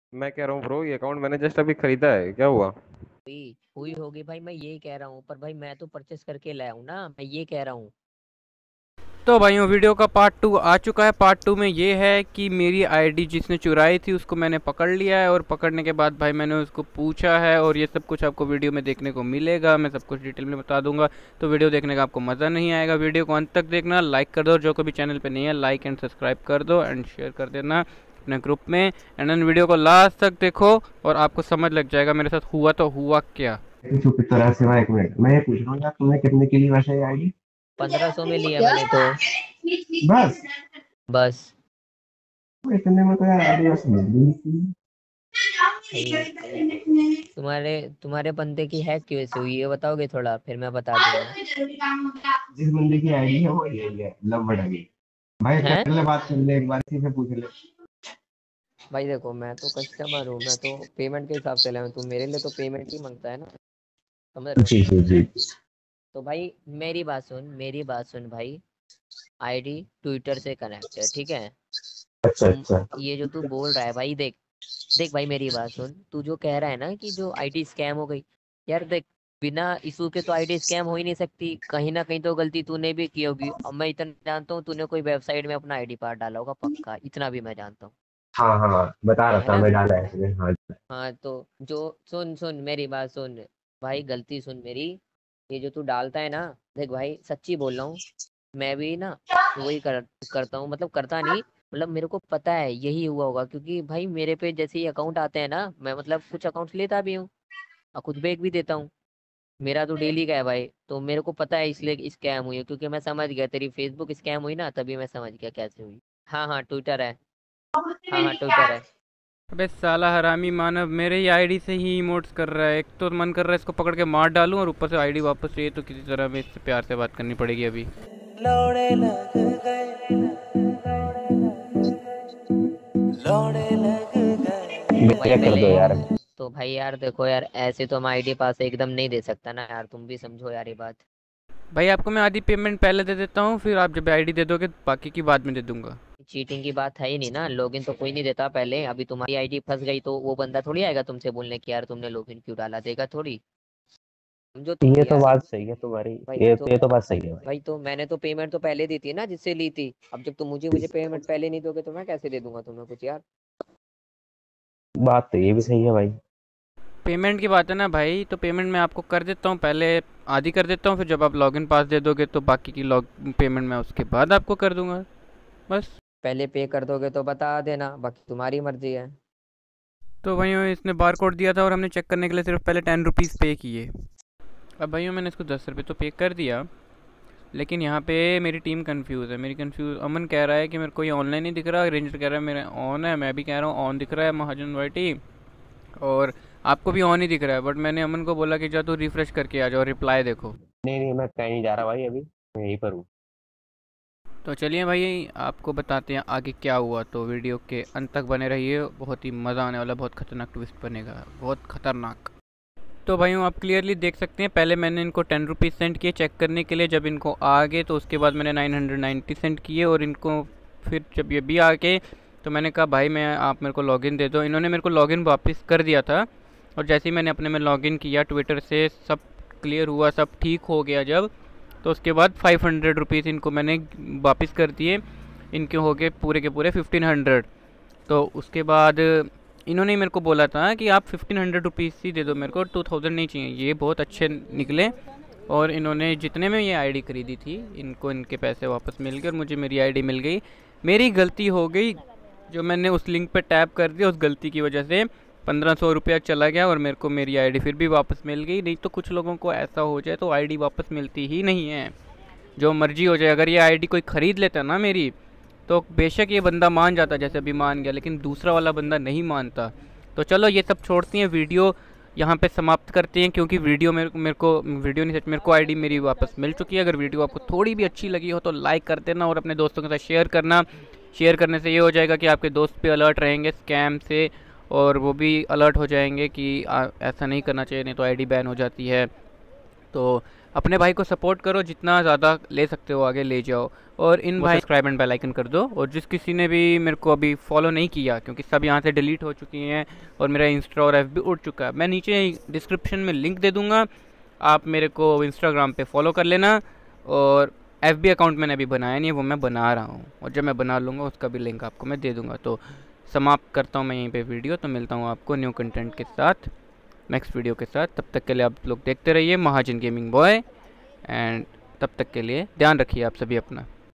मैं कह रहा हूँ ब्रो, ये अकाउंट मैंने जस्ट अभी खरीदा है, क्या हुआ? हुई हुई होगी भाई, मैं ये कह रहा हूँ, पर भाई मैं तो परचेस करके लाया हूँ ना, मैं ये कह रहा हूँ। तो भाइयों वीडियो का पार्ट 2 आ चुका है। पार्ट 2 में ये है कि मेरी आईडी जिसने चुराई थी उसको मैंने पकड़ लिया है, और पकड़ने के बाद भाई मैंने उसको पूछा है, और ये सब कुछ आपको वीडियो में देखने को मिलेगा। मैं सब कुछ डिटेल में बता दूंगा, तो वीडियो देखने का आपको मज़ा नहीं आएगा। वीडियो को अंत तक देखना, लाइक कर दो, जो कभी चैनल पर नहीं है लाइक एंड सब्सक्राइब कर दो, एंड शेयर कर देना अपने ग्रुप में। एंड देन वीडियो को लास्ट तक देखो और आपको समझ लग जाएगा मेरे साथ हुआ तो हुआ क्या। चुप तरह से वहाँ 1 मिनट मैं ये पूछ रहा हूँ यार, तुमने कितने की ली वैसे आईडी? 1500 में लिया मैंने तो। बस? बस। तो इतने में तो यार आईडी वैसे मिल गई थी। भाई तुम्हारे तुम्हारे बंदे की हैक क्यों ऐसे हुई, ये बताओगे थोड़ा, फिर मैं बता दूंगा। जिस बंदे की आईडी है वो यही है, लव बड़ी। भाई हैं? कर ले, बात कर ले, एक बार इसी से पूछ ले। भाई देखो, मैं तो कस्टमर हूँ, मैं तो पेमेंट के हिसाब से लाया हूँ, तू मेरे लिए तो पेमेंट ही मांगता है ना, समझ रहे हो? जी जी जी। तो भाई मेरी बात सुन भाई। आईडी ट्विटर से कनेक्ट है, ठीक है? अच्छा तुम अच्छा। ये जो तू बोल रहा है भाई, देख देख भाई, मेरी बात सुन, तू जो कह रहा है ना कि जो आईडी स्कैम हो गई, यार देख, बिना इशू के तो आईडी स्कैम हो ही नहीं सकती, कहीं ना कहीं तो गलती तूने भी की होगी। अब मैं इतना जानता हूँ, तूने कोई वेबसाइट में अपना आईडी पासवर्ड डाला होगा पक्का, इतना भी मैं जानता हूँ। हाँ हाँ, बता रहा है था ना? मैं, डाला है इसमें, हाँ। हाँ तो जो, सुन सुन मेरी बात सुन भाई, गलती सुन मेरी। ये जो तू डालता है ना, देख भाई सच्ची बोल रहा हूँ, मैं भी ना वही करता हूँ, मतलब करता नहीं, मतलब मेरे को पता है यही हुआ होगा, क्योंकि भाई मेरे पे जैसे ही अकाउंट आते हैं ना, मैं मतलब कुछ अकाउंट लेता भी हूँ और खुद बैक भी देता हूँ। मेरा तो डेली का है भाई, तो मेरे को पता है इसलिए स्कैम हुई है, क्योंकि मैं समझ गया तेरी फेसबुक स्कैम हुई ना, तभी मैं समझ गया कैसे हुई। हाँ हाँ ट्विटर है। हाँ हाँ ट्विटर है। अबे साला हरामी मानव, मेरे ही आईडी से ही इमोट्स कर रहा है। एक तो मन कर रहा है इसको पकड़ के मार डालूं, और ऊपर से आईडी वापस चाहिए, तो किसी तरह में इससे प्यार से बात करनी पड़ेगी अभी। लौड़े लग गए, लौड़े लग तो भाई मेरा कर पहले, दो यार। तो भाई यार देखो यार, ऐसे तो मैं आईडी पास एकदम नहीं दे सकता ना यार, तुम भी समझो यार ये बात। भाई आपको मैं आधी पेमेंट पहले दे देता हूँ, फिर आप जब आईडी दे दोगे बाकी की बाद में दे दूंगा। चीटिंग की बात है ही नहीं ना, लॉगिन तो कोई नहीं देता पहले, अभी तुम्हारी आईडी फंस गई तो वो बंदा थोड़ी आएगा तुमसे बोलने कि यार तुमने लॉगिन क्यों डाला, देगा थोड़ी। समझो तुम ये भी तो यार। बात सही है तुम्हारी। भाई ये तो ये तो बात सही है भाई। भाई तो मैंने तो पेमेंट तो पहले दी थी ना, जिससे ली थी। अब जब तुम मुझे पेमेंट पहले नहीं दोगे तो मैं कैसे दे दूंगा तुम्हें कुछ यार। बात तो ये भी सही है भाई। पेमेंट की बात है ना भाई, तो पेमेंट मैं आपको कर देता हूँ पहले, आधी कर देता हूँ, फिर जब आप लॉगिन पास दे दोगे तो बाकी की लॉग पेमेंट मैं उसके बाद आपको कर दूंगा, बस। पहले पे कर दोगे तो बता देना, बाकी तुम्हारी मर्जी है। तो भाइयों इसने बार कोड दिया था और हमने चेक करने के लिए सिर्फ पहले 10 रुपीज़ पे किए। अब भाइयों मैंने इसको 10 रुपये तो पे कर दिया, लेकिन यहाँ पे मेरी टीम कंफ्यूज है। मेरी कंफ्यूज, अमन कह रहा है कि मेरे को ये ऑनलाइन नहीं दिख रहा, रेंजर कह रहा है मेरा ऑन है, मैं भी कह रहा हूँ ऑन दिख रहा है महाजन वाइटी, और आपको भी ऑन ही दिख रहा है। बट मैंने अमन को बोला कि जा तू रिफ़्रेश करके आ जाओ, रिप्लाई देखो। नहीं नहीं, मैं कहीं नहीं जा रहा भाई, अभी मैं यहीं पर हूँ। तो चलिए भाई आपको बताते हैं आगे क्या हुआ, तो वीडियो के अंत तक बने रहिए, बहुत ही मज़ा आने वाला, बहुत खतरनाक ट्विस्ट बनेगा, बहुत खतरनाक। तो भाइयों आप क्लियरली देख सकते हैं, पहले मैंने इनको 10 रुपीज़ सेंड किए चेक करने के लिए, जब इनको आ गए तो उसके बाद मैंने 990 सेंड किए, और इनको फिर जब ये भी आ गए तो मैंने कहा भाई मैं, आप मेरे को लॉगिन दे दो। इन्होंने मेरे को लॉगिन वापस कर दिया था, और जैसे ही मैंने अपने में लॉगिन किया ट्विटर से, सब क्लियर हुआ, सब ठीक हो गया जब, तो उसके बाद 500 रुपीज़ इनको मैंने वापस कर दिए। इनके हो गए पूरे के पूरे 1500। तो उसके बाद इन्होंने मेरे को बोला था कि आप 1500 रुपीज़ ही दे दो मेरे को, 2000 नहीं चाहिए। ये बहुत अच्छे निकले, और इन्होंने जितने में ये आईडी खरीदी थी इनको इनके पैसे वापस मिल गए, और मुझे मेरी आईडी मिल गई। मेरी गलती हो गई, जो मैंने उस लिंक पर टैप कर दिया, उस गलती की वजह से 1500 रुपया चला गया, और मेरे को मेरी आईडी फिर भी वापस मिल गई। नहीं तो कुछ लोगों को ऐसा हो जाए तो आईडी वापस मिलती ही नहीं है, जो मर्जी हो जाए। अगर ये आईडी कोई ख़रीद लेता ना मेरी, तो बेशक ये बंदा मान जाता, जैसे अभी मान गया, लेकिन दूसरा वाला बंदा नहीं मानता। तो चलो ये सब छोड़ते हैं, वीडियो यहाँ पे समाप्त करते हैं, क्योंकि वीडियो मेरे को वीडियो नहीं, सच मेरे को आईडी मेरी वापस मिल चुकी है। अगर वीडियो आपको थोड़ी भी अच्छी लगी हो तो लाइक कर देना, और अपने दोस्तों के साथ शेयर करना। शेयर करने से ये हो जाएगा कि आपके दोस्त पे अलर्ट रहेंगे स्कैम से, और वो भी अलर्ट हो जाएंगे कि ऐसा नहीं करना चाहिए, नहीं तो आईडी बैन हो जाती है। तो अपने भाई को सपोर्ट करो, जितना ज़्यादा ले सकते हो आगे ले जाओ। और इन भाई सब्सक्राइब एंड बेल आइकन कर दो। और जिस किसी ने भी मेरे को अभी फॉलो नहीं किया, क्योंकि सब यहाँ से डिलीट हो चुकी हैं और मेरा इंस्टा और FB उड़ चुका है, मैं नीचे डिस्क्रिप्शन में लिंक दे दूँगा, आप मेरे को इंस्टाग्राम पे फॉलो कर लेना। और FB अकाउंट मैंने अभी बनाया नहीं है, वो मैं बना रहा हूँ, और जब मैं बना लूँगा उसका भी लिंक आपको मैं दे दूँगा। तो समाप्त करता हूँ मैं यहीं पे वीडियो। तो मिलता हूँ आपको न्यू कंटेंट के साथ, नेक्स्ट वीडियो के साथ। तब तक के लिए आप लोग देखते रहिए महाजन गेमिंग बॉय, एंड तब तक के लिए ध्यान रखिए आप सभी अपना।